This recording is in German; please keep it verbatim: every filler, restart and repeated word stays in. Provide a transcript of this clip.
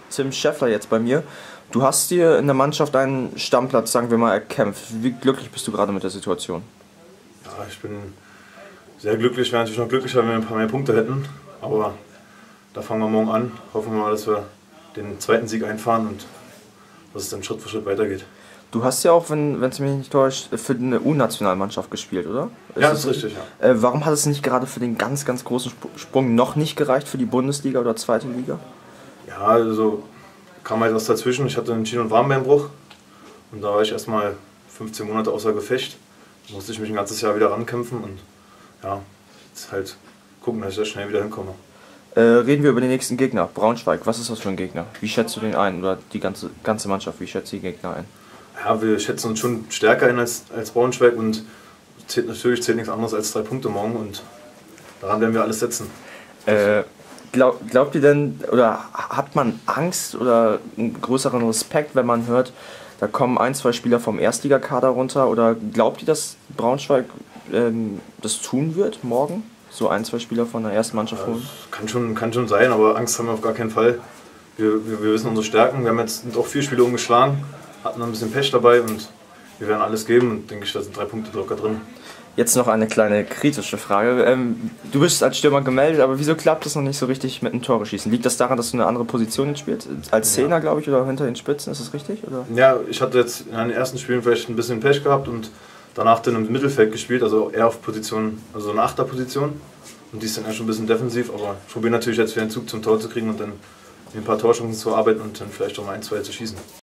Tim Scheffler jetzt bei mir. Du hast dir in der Mannschaft einen Stammplatz, sagen wir mal, erkämpft. Wie glücklich bist du gerade mit der Situation? Ja, ich bin sehr glücklich. Wäre natürlich noch glücklicher, wenn wir ein paar mehr Punkte hätten. Aber da fangen wir morgen an. Hoffen wir mal, dass wir den zweiten Sieg einfahren und dass es dann Schritt für Schritt weitergeht. Du hast ja auch, wenn es mich nicht täuscht, für eine U-Nationalmannschaft gespielt, oder? Ist ja, das ist richtig, ja. Äh, warum hat es nicht gerade für den ganz, ganz großen Sprung noch nicht gereicht für die Bundesliga oder zweite Liga? Ja, also kam halt was dazwischen. Ich hatte einen Schien- und Warmbeinbruch und da war ich erstmal fünfzehn Monate außer Gefecht. Da musste ich mich ein ganzes Jahr wieder rankämpfen und ja, jetzt halt gucken, dass ich da schnell wieder hinkomme. Äh, reden wir über den nächsten Gegner, Braunschweig. Was ist das für ein Gegner? Wie schätzt du den ein? Oder die ganze, ganze Mannschaft, wie schätzt die Gegner ein? Ja, wir schätzen uns schon stärker ein als, als Braunschweig und zählt, natürlich zählt nichts anderes als drei Punkte morgen und daran werden wir alles setzen. Äh, glaub, glaubt ihr denn, oder hat man Angst oder einen größeren Respekt, wenn man hört, da kommen ein, zwei Spieler vom Erstligakader runter? Oder glaubt ihr, dass Braunschweig ähm, das tun wird morgen? So ein, zwei Spieler von der ersten Mannschaft holen? Ja, kann schon, kann schon sein, aber Angst haben wir auf gar keinen Fall. Wir, wir, wir wissen unsere Stärken. Wir haben jetzt auch vier Spiele umgeschlagen, hatten ein bisschen Pech dabei und wir werden alles geben und denke ich, da sind drei Punkte locker drin. Jetzt noch eine kleine kritische Frage. Ähm, du bist als Stürmer gemeldet, aber wieso klappt es noch nicht so richtig mit dem Tore schießen? Liegt das daran, dass du eine andere Position jetzt spielst? Als Zehner, ja, glaube ich, oder hinter den Spitzen, ist das richtig? Oder? Ja, ich hatte jetzt in den ersten Spielen vielleicht ein bisschen Pech gehabt und danach dann im Mittelfeld gespielt, also eher auf Position, also eine Achterposition. Und die ist dann eher schon ein bisschen defensiv, aber ich probiere natürlich jetzt wieder einen Zug zum Tor zu kriegen und dann ein paar Torchancen zu arbeiten und dann vielleicht auch mal ein, zwei zu schießen.